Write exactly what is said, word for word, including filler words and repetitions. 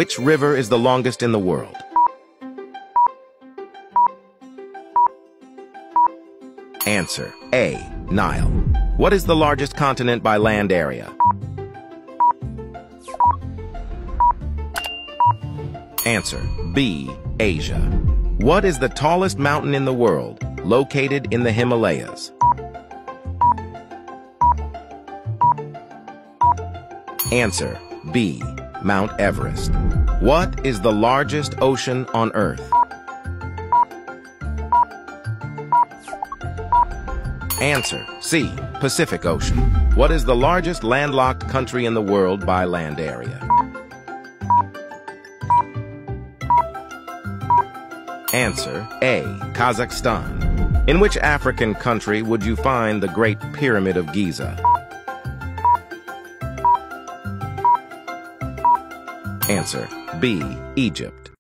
Which river is the longest in the world? Answer A. Nile. What is the largest continent by land area? Answer B. Asia. What is the tallest mountain in the world, located in the Himalayas? Answer B. Mount Everest. What is the largest ocean on Earth? Answer C. Pacific Ocean. What is the largest landlocked country in the world by land area? Answer A. Kazakhstan. In which African country would you find the Great Pyramid of Giza? Answer B. Egypt.